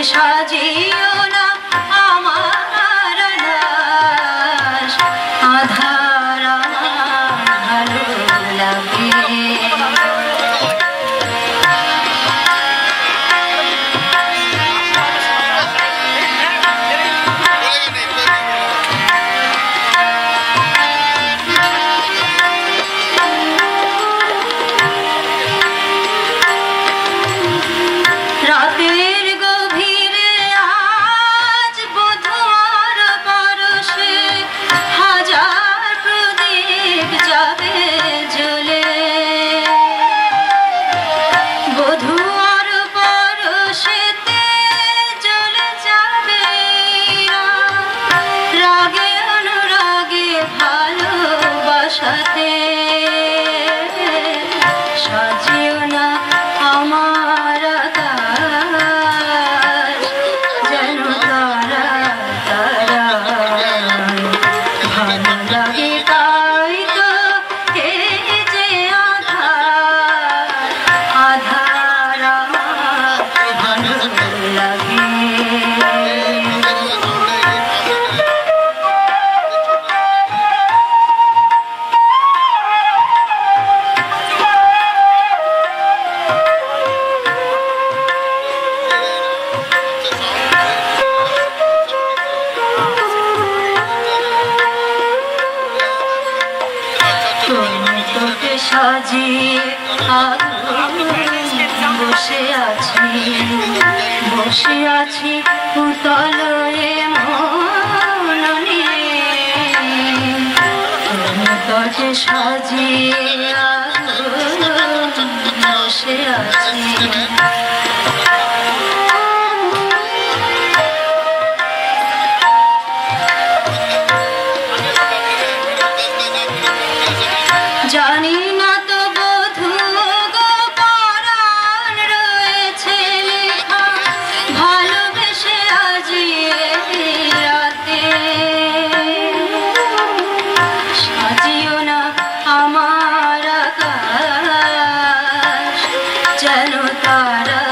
সাজিও না আমার লাশ, আধার আমার ভালো লাগে। সাজিও না আমার আকাশ, যেন তারা তারা ভালো লাগে। তাই তো এই যে আধার, আধার আমার ভালো লাগে। তোকে সাজিয়ে বসে আছি, বসে আছি উতলয়ে মন নিয়ে। তোকে সাজিয়ে বসে আছি, জানি না তো বধূ গো পরাণ রয়েছে লেখা, ভালোবেসে আজি রাতে। সাজিও না আমার আকাশ, যেন তারা